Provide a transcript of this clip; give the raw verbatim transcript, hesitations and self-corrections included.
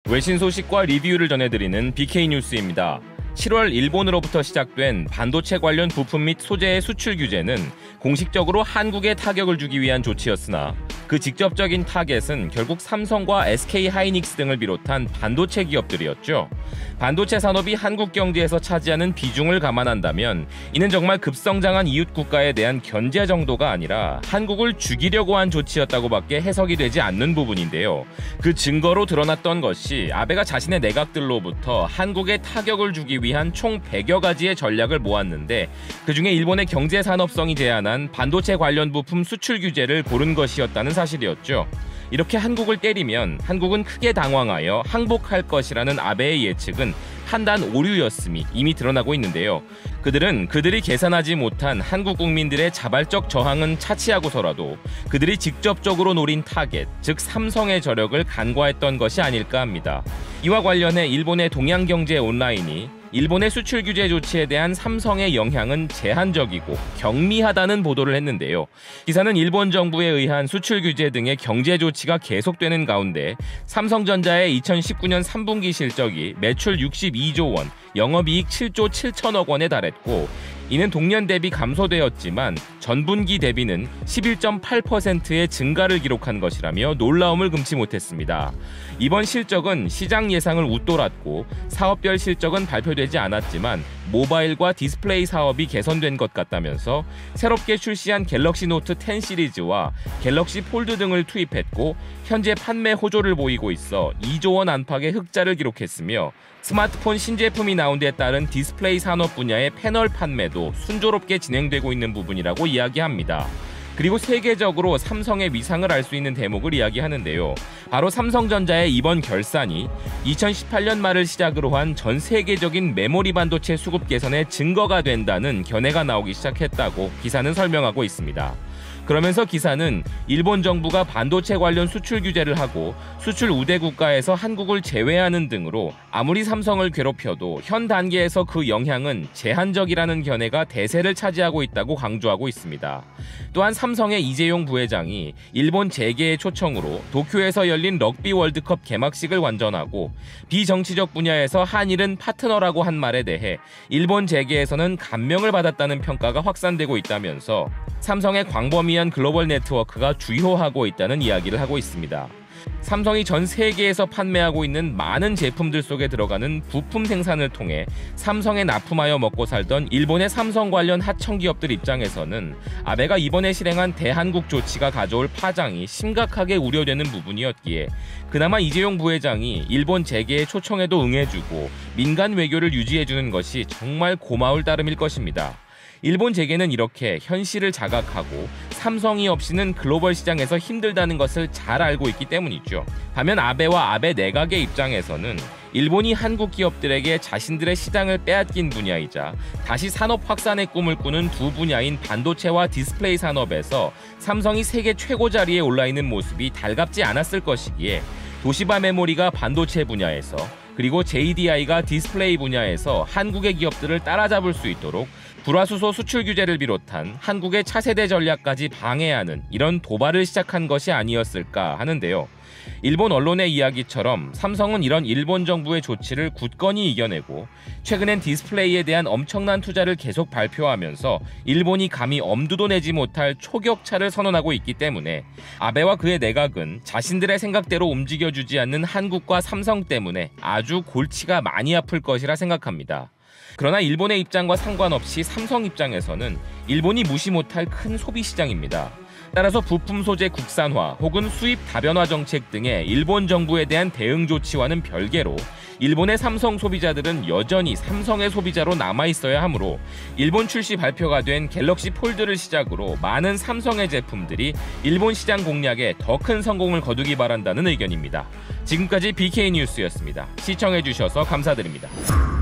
외신 소식과 리뷰를 전해드리는 비케이뉴스입니다. 칠월 일본으로부터 시작된 반도체 관련 부품 및 소재의 수출 규제는 공식적으로 한국에 타격을 주기 위한 조치였으나 그 직접적인 타겟은 결국 삼성과 에스케이하이닉스 등을 비롯한 반도체 기업들이었죠. 반도체 산업이 한국 경제에서 차지하는 비중을 감안한다면 이는 정말 급성장한 이웃 국가에 대한 견제 정도가 아니라 한국을 죽이려고 한 조치였다고밖에 해석이 되지 않는 부분인데요. 그 증거로 드러났던 것이 아베가 자신의 내각들로부터 한국에 타격을 주기 위한 총 백여 가지의 전략을 모았는데 그중에 일본의 경제 산업성이 제안한 반도체 관련 부품 수출 규제를 고른 것이었다는 사실이었죠. 이렇게 한국을 때리면 한국은 크게 당황하여 항복할 것이라는 아베의 예측은 판단 오류였음이 이미 드러나고 있는데요. 그들은 그들이 계산하지 못한 한국 국민들의 자발적 저항은 차치하고서라도 그들이 직접적으로 노린 타겟, 즉 삼성의 저력을 간과했던 것이 아닐까 합니다. 이와 관련해 일본의 동양경제 온라인이 일본의 수출 규제 조치에 대한 삼성의 영향은 제한적이고 경미하다는 보도를 했는데요. 기사는 일본 정부에 의한 수출 규제 등의 경제 조치가 계속되는 가운데 삼성전자의 이천십구 년 삼 분기 실적이 매출 육십이조 원, 영업이익 칠조 칠천억 원에 달했고 이는 동년 대비 감소되었지만 전분기 대비는 십일 점 팔 퍼센트의 증가를 기록한 것이라며 놀라움을 금치 못했습니다. 이번 실적은 시장 예상을 웃돌았고 사업별 실적은 발표되지 않았지만 모바일과 디스플레이 사업이 개선된 것 같다면서 새롭게 출시한 갤럭시 노트 텐 시리즈와 갤럭시 폴드 등을 투입했고 현재 판매 호조를 보이고 있어 이조 원 안팎의 흑자를 기록했으며 스마트폰 신제품이 나온 데 따른 디스플레이 산업 분야의 패널 판매도 순조롭게 진행되고 있는 부분이라고 이야기합니다. 그리고 세계적으로 삼성의 위상을 알 수 있는 대목을 이야기하는데요. 바로 삼성전자의 이번 결산이 이천십팔 년 말을 시작으로 한 전 세계적인 메모리 반도체 수급 개선의 증거가 된다는 견해가 나오기 시작했다고 기사는 설명하고 있습니다. 그러면서 기사는 일본 정부가 반도체 관련 수출 규제를 하고 수출 우대 국가에서 한국을 제외하는 등으로 아무리 삼성을 괴롭혀도 현 단계에서 그 영향은 제한적이라는 견해가 대세를 차지하고 있다고 강조하고 있습니다. 또한 삼성의 이재용 부회장이 일본 재계의 초청으로 도쿄에서 열린 럭비 월드컵 개막식을 관전하고 비정치적 분야에서 한일은 파트너라고 한 말에 대해 일본 재계에서는 감명을 받았다는 평가가 확산되고 있다면서 삼성의 광범위한 글로벌 네트워크가 주효하고 있다는 이야기를 하고 있습니다. 삼성이 전 세계에서 판매하고 있는 많은 제품들 속에 들어가는 부품 생산을 통해 삼성에 납품하여 먹고 살던 일본의 삼성 관련 하청 기업들 입장에서는 아베가 이번에 실행한 대한국 조치가 가져올 파장이 심각하게 우려되는 부분이었기에 그나마 이재용 부회장이 일본 재계의 초청에도 응해주고 민간 외교를 유지해주는 것이 정말 고마울 따름일 것입니다. 일본 재계는 이렇게 현실을 자각하고 삼성이 없이는 글로벌 시장에서 힘들다는 것을 잘 알고 있기 때문이죠. 반면 아베와 아베 내각의 입장에서는 일본이 한국 기업들에게 자신들의 시장을 빼앗긴 분야이자 다시 산업 확산의 꿈을 꾸는 두 분야인 반도체와 디스플레이 산업에서 삼성이 세계 최고 자리에 올라있는 모습이 달갑지 않았을 것이기에 도시바 메모리가 반도체 분야에서 그리고 제이디아이가 디스플레이 분야에서 한국의 기업들을 따라잡을 수 있도록 불화수소 수출 규제를 비롯한 한국의 차세대 전략까지 방해하는 이런 도발을 시작한 것이 아니었을까 하는데요. 일본 언론의 이야기처럼 삼성은 이런 일본 정부의 조치를 굳건히 이겨내고 최근엔 디스플레이에 대한 엄청난 투자를 계속 발표하면서 일본이 감히 엄두도 내지 못할 초격차를 선언하고 있기 때문에 아베와 그의 내각은 자신들의 생각대로 움직여주지 않는 한국과 삼성 때문에 아주 골치가 많이 아플 것이라 생각합니다. 그러나 일본의 입장과 상관없이 삼성 입장에서는 일본이 무시 못할 큰 소비 시장입니다. 따라서 부품 소재 국산화 혹은 수입 다변화 정책 등의 일본 정부에 대한 대응 조치와는 별개로 일본의 삼성 소비자들은 여전히 삼성의 소비자로 남아있어야 하므로 일본 출시 발표가 된 갤럭시 폴드를 시작으로 많은 삼성의 제품들이 일본 시장 공략에 더 큰 성공을 거두기 바란다는 의견입니다. 지금까지 비케이뉴스였습니다. 시청해주셔서 감사드립니다.